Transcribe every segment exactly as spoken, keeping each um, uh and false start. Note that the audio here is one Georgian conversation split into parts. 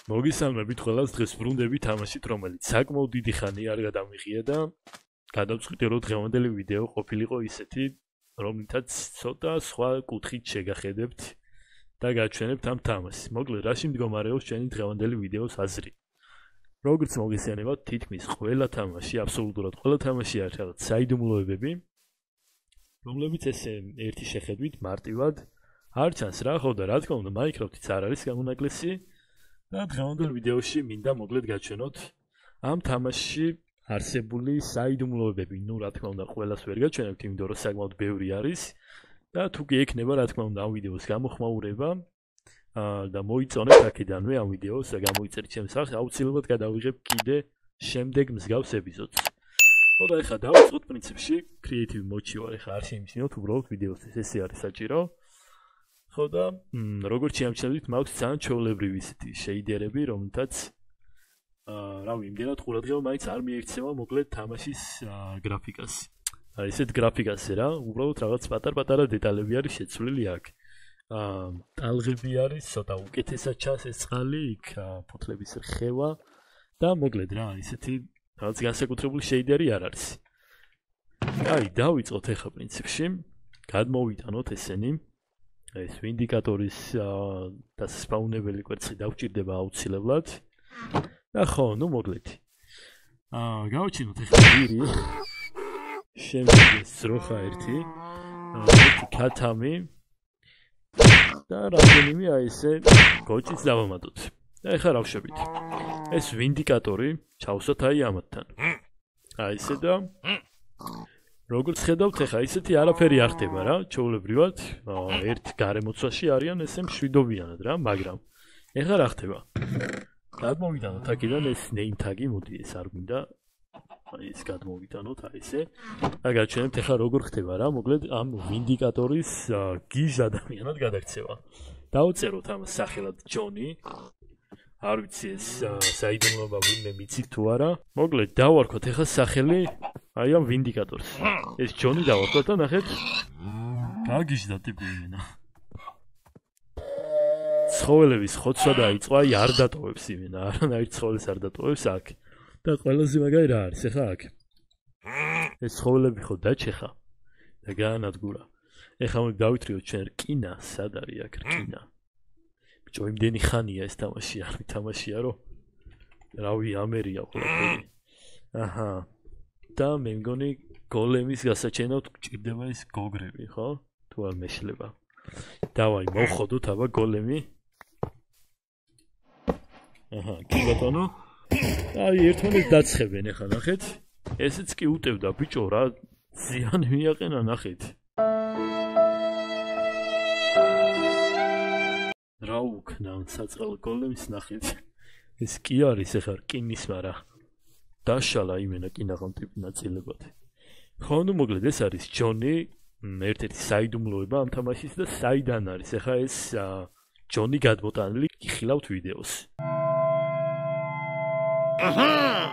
მოგისალმებით ყველას დღეს ბრუნდებით თამაშით, რომელიც საკმაოდ დიდი ხანი არ გადამიღია და გადავწყვიტე რომ დღევანდელი ვიდეო ყოფილიყო ისეთი, რომლითაც ცოტა სხვა კუთხით შეგახედებთ და გაჩვენებთ ამ თამაშს. მოკლედ, რაში მდგომარეობს ჩვენი დღევანდელი ვიდეოს აზრი. როგორც მოგესალმებათ, თითქმის ყველა თამაში, აბსოლუტურად ყველა თამაში არის რაღაც საიდუმლოებები, რომლებიც ესე ერთი შეხედვით მარტივად არ ჩანს რა, ხო და რა თქმა უნდა, Minecraft-იც არ არის გამონაკლისი. და დღევანდელ ვიდეოში მინდა მოკლედ გაჩვენოთ ამ თამაშში არსებული საიდუმლოებები. ნუ რა თქმა უნდა, ყველას ვერ გაჩვენებთ, იმიტომ რომ საკმაოდ ბევრი არის და თუ კი ექნება რა თქმა უნდა ამ ვიდეოს გამოხმაურება და მოიწონეთ აქედანვე ამ ვიდეოს და გამოიწერეთ ჩემს სახს, აუცილებლად გადავიღებ კიდე შემდეგ მსგავს ეპიზოდს. ხო და ეხლა დავიწყოთ პრინციპში, creative mode-ში ვარ, ეხლა არ შემიძლიათ უბრალოდ ვიდეოსთვის ესე არის საჭირო. ხო და როგორც შეამჩნევთ, მაქვს ძალიან ჩვეულებრივი ისეთი შეიდერები, რომლითაც აა რავი, იმდენად ყურადღება მაინც არ მიექცევა მოკლედ თამაშის გრაფიკას. აი ესეთ გრაფიკაზე რა, უბრალოდ რაღაც პატარ-პატარა დეტალები არის შეცვლილი აქ. აა ტალღები არის, ცოტა უკეთესად ჩანს ეს წყალი, იქ ფოთლების რხევა და მოკლედ რა, ისეთი რაღაც განსაკუთრებული შეიდერი არ არის. აი, დავიწყოთ ახლა პრინციპში. გადმოვიტანოთ ესენი. ეს ვინდიკატორის დასპაუნებელი კვერცხი დავჭირდება აუცილებლად. და ხო, ნუ მოკლედ. აა, გავჩინოთ ახლა ძირი. შემდეგი სროხა ერთი. ერთი ქათამი. და რამდენიმე აი ესე გოჭიც დავამატოთ. და ახლა რა ვშევით? ეს ვინდიკატორი ჩავსვათ აი ამათთან. აი ესე და როგორც ხედავთ, ახლა ისეთი არაფერი არ ხდება რა, ჩვეულებრივად, ერთ გარემოცვაში არიან ესე მშვიდობიანად რა, მაგრამ ახლა რა ხდება? გადმოვიტანოთ აქედან ეს name tag-ი, მოდი ეს არ გვინდა. აი ეს გადმოვიტანოთ, აი ესე. და გაჩვენებთ ახლა როგორ ხდება რა, მოკლედ ამ ვინდიკატორის გიჟ ადამიანად გადაქცევა. დავწეროთ ამ სახელად ჯონი. არ ვიცი ეს საიდუმლოება ვინმე მიცით თუ არა. მოკლედ დავარქვათ ახლა სახელი აი ამ ვინდიკატორს. ეს ჯონი დავარქვათ და ნახეთ. გაგიჟდა ტიპი იმენა. ცხოველების ხოცვა დაიწყო, აი არ დატოვებს იმენა, არანაირ ცხოველს არ დატოვებს აქ. და ყველაზე მაგარი რა არის ახლა აქ? ეს ცხოველები ხო დაჩეხა და გაანადგურა. ეხლა მოდი დავითრიოთ ჩვენ რკინა, სად არის აქ რკინა? ბიჭო, იმდენი ხანია ეს თამაში, არ ვითამაშია რომ რავი, ამერია ყველაფერი. აჰა. და მე მგონი გოლემის გასაჩენად გჭირდება ეს გოგრები, ხო? თუ არ მეშლება. დავაი, მოვხოდოთ აბა გოლემი. აჰა, კი ბატონო. აი, ერთმანეთს დაცხებენ ახლა, ნახეთ. ესეც კი უტევდა, ბიჭო, რა ზიანი მიაყენა, ნახეთ. რა უკნა საწყალ გოლემის, ნახეთ. ეს კი არის ახლა რკინის, მარა დაშალა იმენა კინაღამ ტიპი ნაწილებად. ხო, ნუ მოკლედ ეს არის ჯონი, ერთ-ერთი საიდუმლოება ამ თამაშის და საიდან არის ახლა ეს ჯონი გადმოტანილი, გიხილავთ ვიდეოს. აჰა.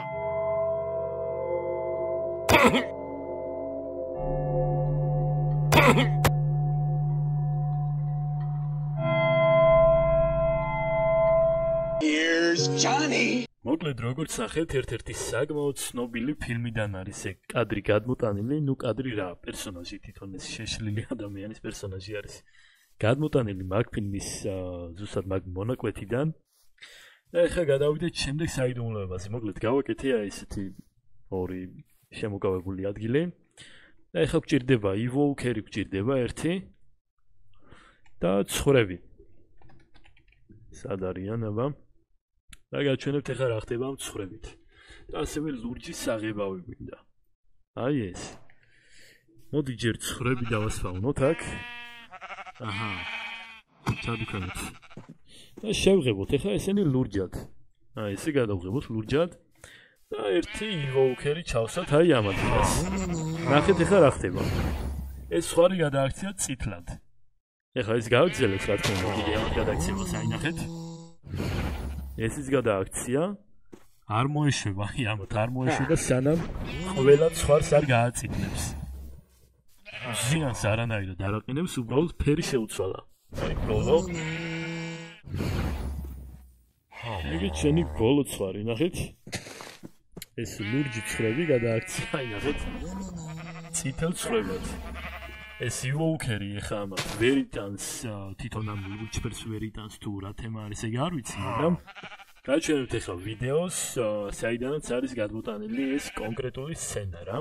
Here's Johnny. მოკლედ როგორც ნახეთ, ერთ-ერთი საკმაოდ ცნობილი ფილმიდან არის ეს კადრი გადმოტანილი, ნუ კადრი რა, პერსონაჟი თვითონ ეს შეშლილი ადამიანის პერსონაჟი არის გადმოტანილი მაგ ფილმის ზუსტად მაგ მონაკვეთიდან. და ეხლა გადავიდეთ შემდეგ საიდუმლოებაზე. მოკლედ გავაკეთე აი ესეთი ორი შემოკავებული ადგილი. და ეხლა გვჭირდება evoker-ი გვჭირდება ერთი და ცხრები. სად არიან აბა? და გაჩვენებთ ახლა რა ხდება ამ ცხრებით. და ასევე ლურჯის საღებავი გვინდა. აი ეს. მოდი ჯერ ცხრები დავასფავნოთ აქ. აჰა. ჩადუქანოთ. და შევღებოთ ახლა ესენი ლურჯად. აი ესე გადავღებოთ ლურჯად. და ერთი invoker-ი ჩავსვათ აი ამათგანს. ნახეთ ახლა რა ხდება. ეს სხვარი გადააქცია წითლად. ახლა ეს გავგზელეთ რა თქმა უნდა, კიდე ამათ გადააქცევას აი ნახეთ. ესიც გადააქცია, არ მოეშვება, ამათ არ მოეშვება, სანამ ყველა ცხვარს არ გააწიგნებს. ზიანს არანაირად არ აყენებს, უბრალოდ ფერი შეუცვალა. აი, ბოლო. ეგეც შენი ბოლო ცხვარი, ნახეთ. ეს ლურჯი ცხრები გადააქცია, აი ნახეთ. წითელ ცხრებად. ეს იუოკერი ეხა ამათ ვერ იტანს თვითონ ამ ლურჯფერს ვერ იტანს თუ რა თემა არის, ეგ არ ვიცი, მაგრამ გაჩვენებთ ეხა ვიდეოს, საიდანაც არის გადმოტანილი ეს კონკრეტული სცენა რა.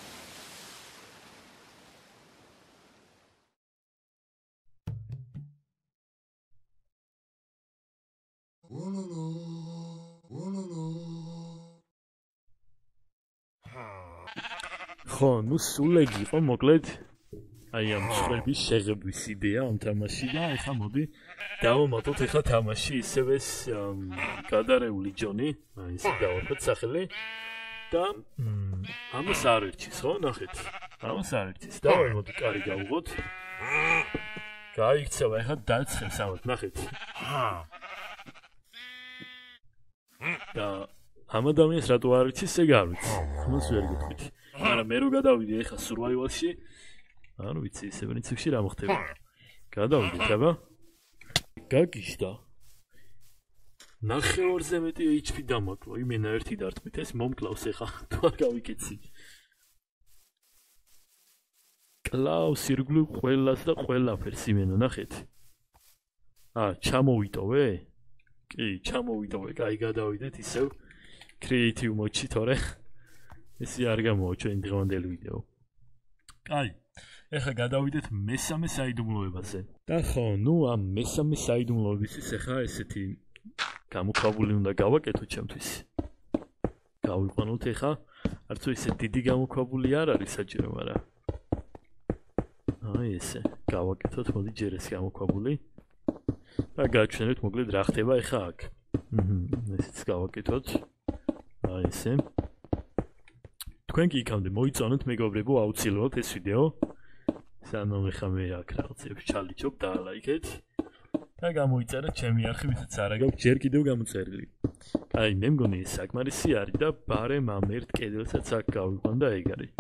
ხო, ნუ სულ ეგ იყო მოკლედ აი ამ ცხრების შეღებვის იდეა ამ თამაში და ეხლა მოდი დავამატოთ ეხლა თამაში ისევე გადარეული ჯონი, აი ეს დავარქვათ სახელი და ამას არ ერჩის, ხო, ნახეთ. ამას არ ერჩის. დავაი მოდი კარი გავუღოთ. გაიქცევა ეხლა დაცხებს ამათ, ნახეთ. და ამ ადამიანს რატო არ ერჩის, ეგ არ ვიცი. მას ვერ გეტყვით. მაგრამ მე რო გადავიდე ეხლა survival-ში, არ ვიცი, ისე პრინციპში რა მოხდება. გადავიდეთ, აბა. გაგიშდა. ნახევარზე მეტი ეიჩ პი დამაკლო, იმენა ერთი დარტყმით, ეს მომკლავს ეხლა, თუ არ გავიკეცი. კლავს ირგვლივ ყველას და ყველაფერს იმენა, ნახეთ. აა, ჩამოვიტოვე? კი, ჩამოვიტოვე, კაი გადავიდეთ ისევ creative mode-ში, თორე ესე არ გამოვა ჩვენი დღევანდელი ვიდეო. კაი, ეხლა გადავიდეთ მესამე საიდუმლოებაზე. და ხო, ნუ ამ მესამე საიდუმლოებისთვის ეხლა ესეთი გამოქვაბული უნდა გავაკეთოთ ჩემთვის. გავიყვანოთ ეხლა, არც ისე დიდი გამოქვაბული არ არის საჭირო, მაგრამ აი ესე, გავაკეთოთ, მოდი ჯერ ეს გამოქვაბული. და გაჩვენებთ მოკლედ რა ხდება ეხლა აქ. აჰა, ესეც გავაკეთოთ. აი ესე. თქვენ კი იქამდე მოიწონოთ მეგობრებო აუცილებლად ეს ვიდეო. სანამ ეხლა მე აქ რაღაცებს ჩალიჩობ და ლაიქეთ. და გამოიწერეთ ჩემი არხი, ვისაც არ აქვს ჯერ კიდევ გამოწერილი. აი, მე მგონი ეს საკმარისი არის და ბარემ ამ ერთ კედელსაც აქ გავიყვან და ეგ არის.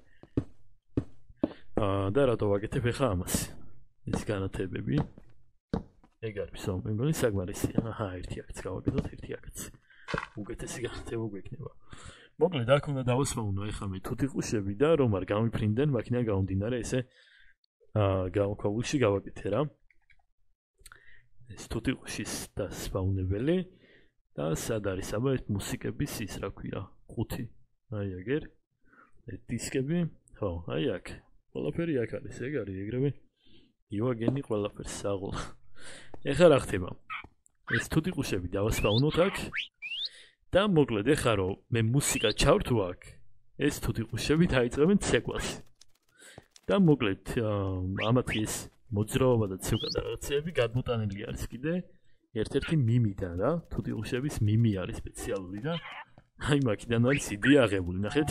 აა და რატო ვაკეთებ ეხლა ამას? ეს განათებები. ეგ არის, მე მგონი საკმარისია. აჰა, ერთი აქაც გავაკეთოთ, ერთი აქაც. უკეთესი განათება გვექნება. მოკლედ აქ უნდა დავასვაუნო ეხლა მე თუთიყუშები და რომ არ გამიფრინდნენ, მაქინან გამომდინარე ესე აა გამოქვაბულში გავაკეთე რა. ეს თუთიყუშის დასვაუნებელი და სად არის აბა ეს მუსიკების ის რა ქვია, ხუთი. აი აგერ. ეს დისკები, ხო, აი აქ. ყველაფერი აქ არის, ეგ არის ეგრევე. იოაგენი ყველაფერს საღლა. ეხლა რა ხდება? ეს თუთიყუშები დავასვაუნოთ აქ. და მოკლედ ეხლა რომ მე მუსიკა ჩავრთო აქ, ეს თუთიყუშები დაიწყებენ ცეკვას. და მოკლედ ამათი ეს მოძრაობა და ცეკვა და რაღაცები გადმოტანილი არის კიდე ერთ-ერთი მიმიდან რა, თუთიყუშების მიმი არის სპეციალური და აი მაქიდან არის იდეა აღებული, ნახეთ.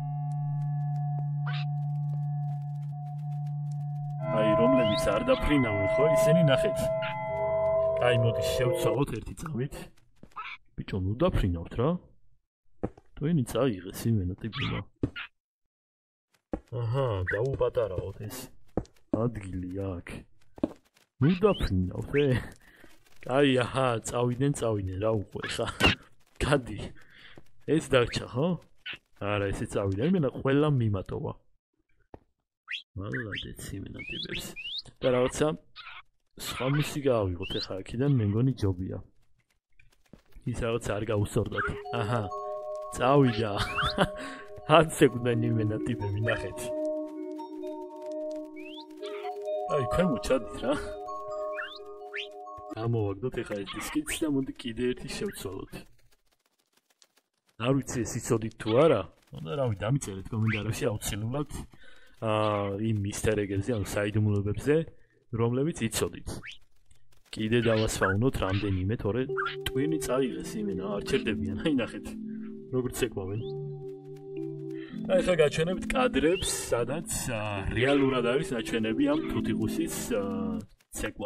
აი რომლებიც არ დაფრინავენ ხო, ისინი ნახეთ. აი მოდი შევცვალოთ ერთი წამით. ბიჭო, ნუ დაფრინავთ რა. თქვენი წაიღეს იმენა ტიპმა. აჰა, დაუპატარავთ ეს ადგილი აქ. ნუ დაფრინავთ, ე? აი, აჰა, წავიდნენ, წავიდნენ, რა უყო ხა. გადი. ეს დარჩა, ხო? არა, ესე წავიდა, იმენა ყველა მიმატოვა. მალადეც იმენა ტიპებს. და რაღაცა სხვა მუსიკა ავიღოთ ახლა აქედან, მე მგონი ჯობია. ის რაღაც არ გაუსწორდათ. აჰა. წავიდა. აცეკვდნენ იმენა ტიპები, ნახეთ. აი, ქვემო ჩადით რა. ამოვაგდოთ ახლა ეს დისკიც და მოდი კიდე ერთი შევცვალოთ. არ ვიცი ეს იცოდით თუ არა? და რავი, დამიწერეთ კომენტარებში აუცილებლად აა იმ მისტერეგებზე, ანუ საიდუმლოებებზე, რომლებიც იცოდით. კიდე დავასვაუნოთ რამდენიმე, თორე ტვინი წაიღეს იმენა, არ ჩერდებიან, აი ნახეთ, როგორც ეკმოვენ. და ახლა გაჩვენებთ კადრებს, სადაც რეალურად არის ნაჩვენები ამ თუთიყუსის ცეკვა.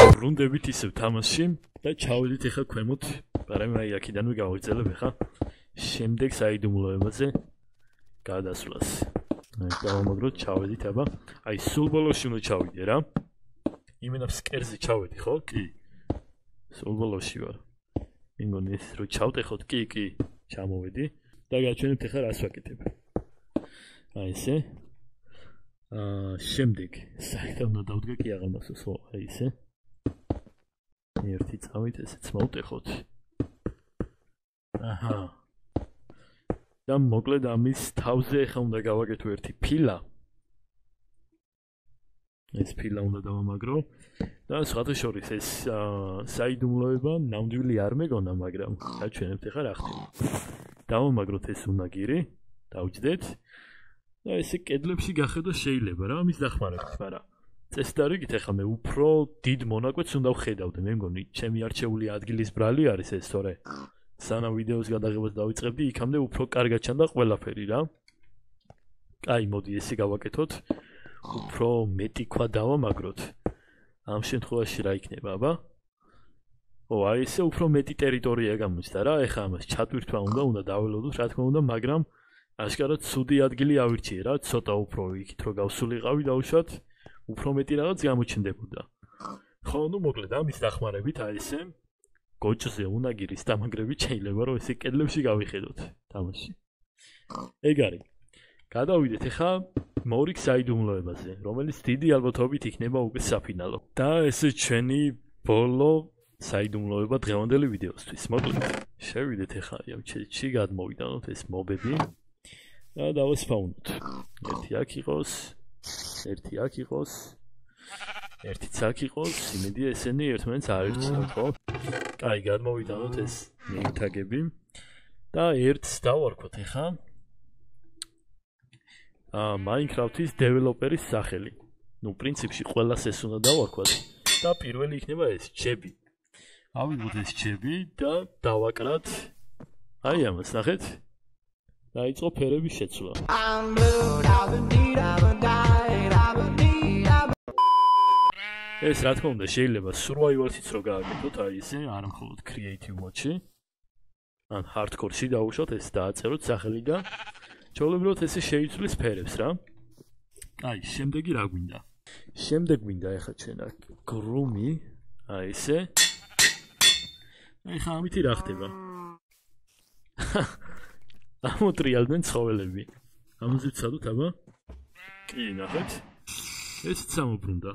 ბრუნდებით ისევ თამაშში და ჩავედით ახლა ქვემოთ, მაგრამ აი აქედანვე გავაგრძელებ ახლა შემდეგ საიდუმლოებაზე გადასვლას. აი დავამაგროთ, ჩავედით აბა. აი სულ ბოლოში უნდა ჩავიდე რა. იმენა ფსკერზე ჩავედი ხო? კი. სულ ბოლოში ვარ. იმგონი ეს რო ჩავტეხოთ, კი, კი, ჩამოვედი და გაჩვენებთ ახლა რას ვაკეთებ. აი ესე. აა შემდეგ საერთოდ უნდა დავდგა კი აღარ მახსოვს ხო, აი ესე. ერთი წავით ესეც მოვტეხოთ. აჰა. და მოკლედ ამის თავზე ახლა უნდა გავაკეთო ერთი ფილა. ეს ფილა უნდა დავამაგრო და სხვათა შორის ეს საიდუმლოება ნამდვილი არ მეგონა, მაგრამ გაჩვენებთ ახლა რა ხდება. დავამაგროთ ეს უნაგირი, დავჯდეთ და ესე კედლებში გახედო შეიძლება რა ამის დახმარებით, მაგრამ წესდარიგით ახლა მე უფრო დიდ მონაკვეთს უნდა ვხედავდე, მე მგონი ჩემი არჩეული ადგილის ბრალი არის ეს, თორე სანამ ვიდეოს გადაღებას დავიწყებდი, იქამდე უფრო კარგად ჩანდა ყველაფერი რა. აი, მოდი ესე გავაკეთოთ. უფრო მეტი ქვა დავამაგროთ. ამ შემთხვევაში რა იქნება, აბა? ო, აი ესე უფრო მეტი ტერიტორია გამოჩნდა რა. ეხლა ამას ჩატვირთვა უნდა, უნდა დაველოდოთ, რა თქმა უნდა, მაგრამ აშკარად ცუდი ადგილი ავირჩიე რა, ცოტა უფრო იქით რო გავსულიყავი დაუშვათ, უფრო მეტი რაღაც გამოჩნდებოდა. ხო, ну მოკლედ ამის დახმარებით აი ესე გოჭზე უნაგირის დამაგრებით შეიძლება რომ ესე კედლებში გავიხედოთ თამაში. ეგ არის. გადავიდეთ ახლა მორიგ საიდუმლოებაზე, რომელიც დიდი ალბათობით იქნება უკვე საფინალო. და ესე ჩვენი ბოლო საიდუმლოება დღევანდელი ვიდეოსთვის. მოკლედ, შევიდეთ ახლა ჩატში, გადმოვიდანოთ ეს მობები და დავასპაუნოთ. ერთი აქ იყოს, ერთი აქ იყოს, ერთიც აქ იყოს, იმედია ესენი ერთმანეთს არ ერწყმენ, ხო? აი, გადმოვიდანოთ ეს ნეიმ-თაგები და ერთს დავარქვათ ახლა აა Minecraft-ის დეველოპერის სახელი. ნუ პრინციპში ყველას ეს უნდა დავარქვათ და პირველი იქნება ეს ჯები. ავიღოთ ეს ჯები და დავაკრათ აი ამას, ნახეთ? დაიწყო ფერების შეცვლა. ეს რა თქმა უნდა შეიძლება survival-იც რო გააკეთოთ, აი ესე, არ მხოლოდ creative mode-ში. ან hardcore-ში დაუშვათ, ეს დააწეროთ სახელი და ჩაოლებროთ ესე შეიცვლის ფერებს რა. აი, შემდეგი რა გვინდა? შემდეგ გვინდა ახლა ჩვენ აქ გრუმი, აი ესე. აი ხა ამითი რა ხდება? ამოტრიალდნენ ცხოველები. ამაზე ვცადოთ აბა? კი, ნახეთ. ესეც ამობრუნდა.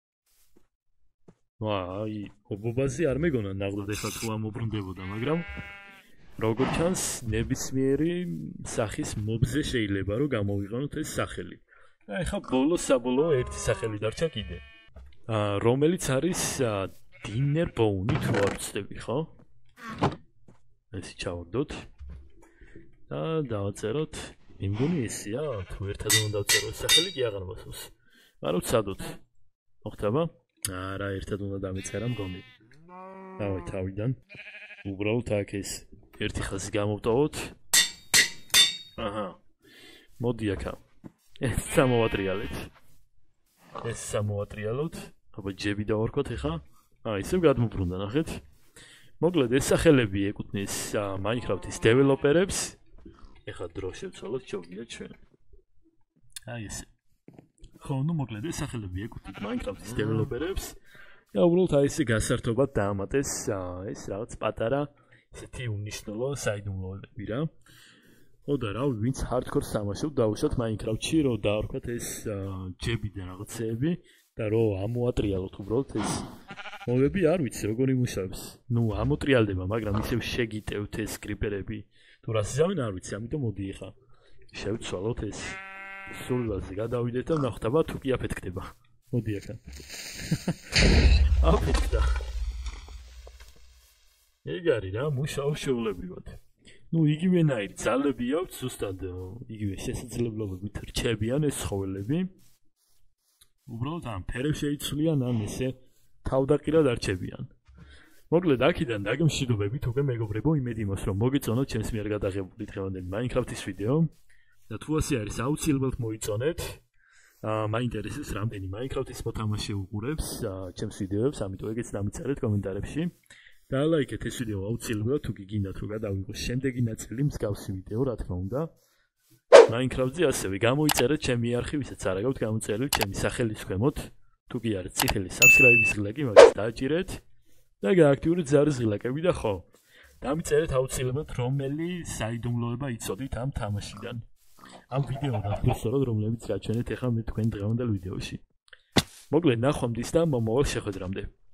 ვაი, ობობაზე არ მეგონა ნაღდად ახლა თუ ამობრუნდებოდა, მაგრამ როგორც ჩანს, ნებისმიერი სახის მობზე შეიძლება რომ გამოვიყენოთ ეს სახელი. და ეხლა ბოლოს საბოლოო ერთი სახელი დარჩა კიდე. აა რომელიც არის დინერ ბოუნი თუ არ ვცდები, ხო? ეს ჩავაგდოთ. და დავწეროთ, მე მგონი ესეა, თუ ერთად უნდა დავწერო სახელი კი აღარ მახსოვს. მაგრამ ვცადოთ. მოხდება? არა, ერთად უნდა დამეწერა მგონი. დავაი თავიდან. უბრალოდ აქ ეს ერთი ხაზი გამოვტოვოთ. აჰა. მოდი აქა. ეს სამოვატრიალეთ. ეს სამოვატრიალოთ. აბა ჯები დავარქვათ ახლა. აა ისევ გადმობრუნდა, ნახეთ. მოკლედ ეს სახელები ეკუთვნის Minecraft-ის დეველოპერებს. ეხლა დრო შევცვალოთ, შევგია ჩვენ. აი ესე. ხო, ნუ მოკლედ ეს სახელები ეკუთვნის Minecraft-ის დეველოპერებს. და უბრალოდ აი ესე გასართობად დაამატეს ეს რაღაც პატარა ესეთი უნიშნელო საიდუმლოებები რა. ხო და რა, ვინც hardcore სამაშობ დაუშვათ Minecraft-ში, რომ დაარქვათ ეს ჯები და რაღაცეები და რომ ამოატრიალოთ უბრალოდ ეს მოვები, არ ვიცი როგორ იმუშავებს. ნუ ამოტრიალდება, მაგრამ ისევ შეგიტევთ ეს კრიპერები. თუ რა სიზამენ არ ვიცი, ამიტომ მოდი ახლა შევცვალოთ ეს სულვაზე გადავიდეთ და ნახტაბა თუ კი აფეთქდება. მოდი ახლა. აფეთქდა. ეგ არის რა, მუშაობს შეულებრივად. ნუ იგივენაირი ძალები აქვს, ზუსტად იგივე შესაძლებლობებით რჩებიან ეს ცხოველები. უბრალოდ ამ ფერებს შეიცვლიან, ან ესე თავდაყირად არჩებიან. მოკლედ აქედან დაგემშვიდობებით უკვე მეგობრებო, იმედი იმას რომ მოგეწონოთ ჩემს მიერ გადაღებული დღევანდელი Minecraft-ის ვიდეო და თუ ასე არის აუცილებლად მოიწონეთ. აა მაინტერესებს რამდენი Minecraft-ის მოთამაშე უყურებს ჩემს ვიდეოებს, ამიტომ ეგეც დამიწერეთ კომენტარებში. და ლაიქეთ ეს ვიდეო აუცილებლად თუ გიგინდათ რომ გადავიღოს შემდეგი ნაწილი მსგავსი ვიდეო რა თქმა უნდა. Minecraft-ზე ასევე გამოიწერეთ ჩემი არხი, ვისაც არ აგაქვთ გამოწერილი ჩემი სახელის ქვემოთ. თუ კი არის წითელი subscribe-ის ღილაკი, მაგას დააჭირეთ და გააქტიურეთ ზარის ღილაკები და ხო. დამიწერეთ აუცილებლად რომელი საიდუმლოება იცოდით ამ თამაშიდან. ამ ვიდეოდან ხსოვდეთ რომლებიც გაჩვენეთ ახლა მე თქვენ დღევანდელ ვიდეოში. მოკლედ ნახვამდის და მომავალ შეხვედრამდე.